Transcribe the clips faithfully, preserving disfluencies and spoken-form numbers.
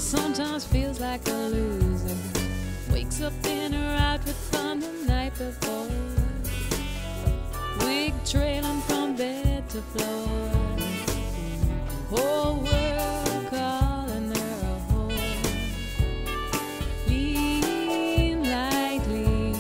sometimes feels like a loser. Wakes up in her outfit from the night before, wig trailing from bed to floor. Whole world calling her a whore. Lean lightly,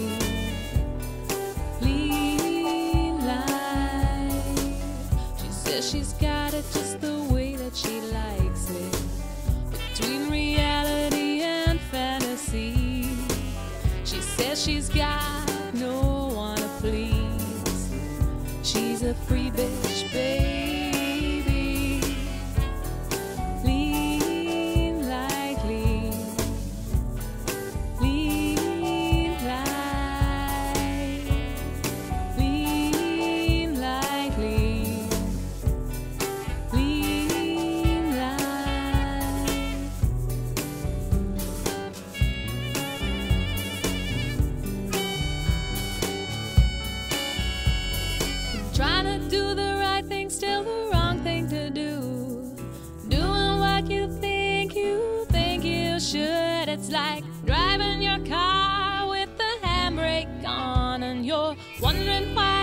lean light. She says she's got it just the way that she likes it, between reality and fantasy. She says she's got no one to please. She's a free bitch, baby. Lean lightly, lean light, lean lightly, lean light. Trying to do the right thing, still the wrong thing to do. Doing what you think you think you should. It's like driving your car with the handbrake on, and you're wondering why